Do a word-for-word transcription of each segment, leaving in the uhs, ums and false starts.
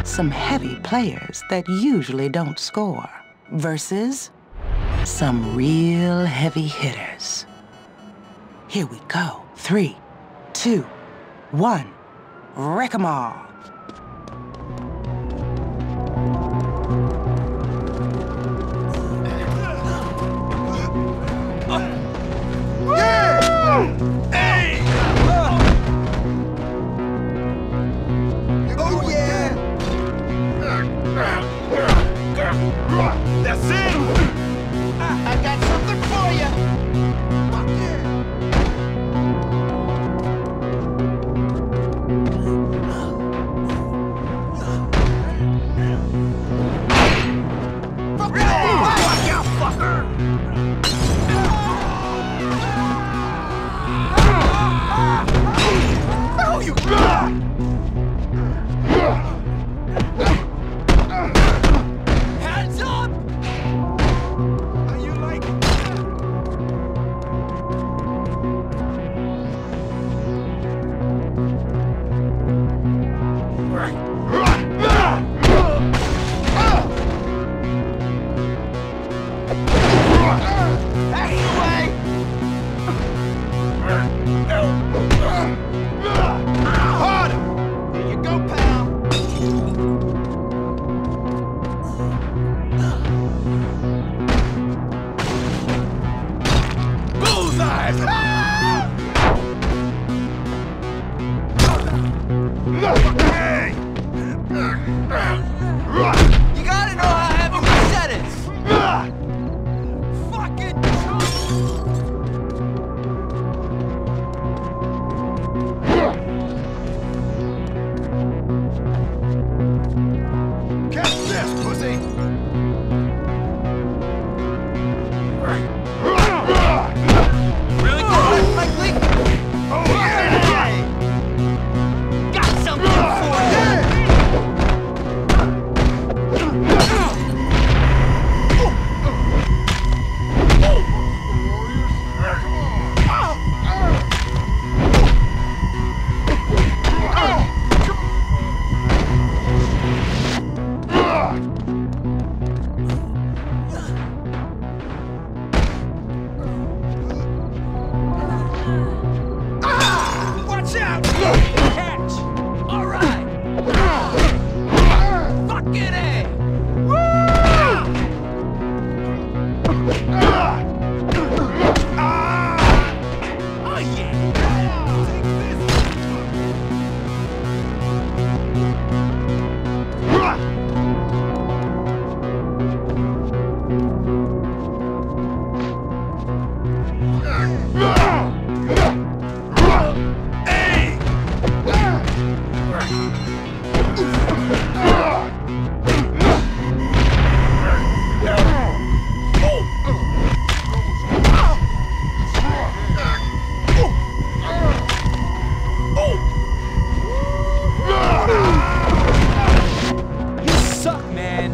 some heavy players that usually don't score versus some real heavy hitters. Here we go. Three, two, one. Wreck 'em all. Hey! Oh, yeah! That's it! I got something for you! Fuck yeah! Watch out, fucker! Oh, you... Hands up! How you like it? Anyway! Harder! Here you go, pal. Bullseye! Hey! You gotta know how heavy we set it! Fucking catch this, pussy! Really good, Mike Lee? Oh, yeah! Got something for you! Watch out! Catch! All right! Fucking A! Oh, yeah! You suck, man.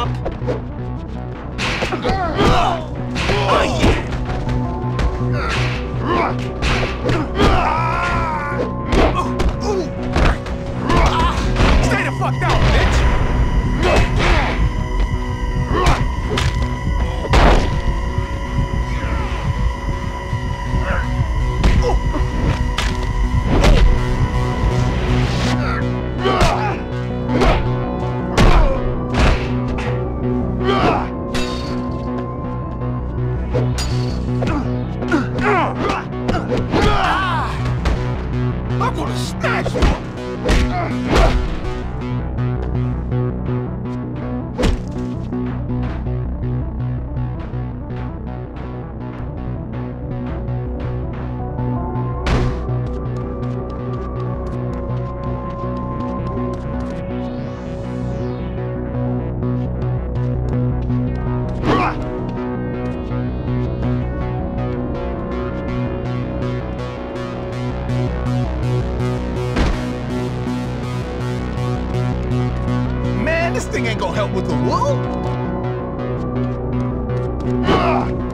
Stay the fuck down, bitch! I'm gonna smash you! Man, this thing ain't gonna help with the wool.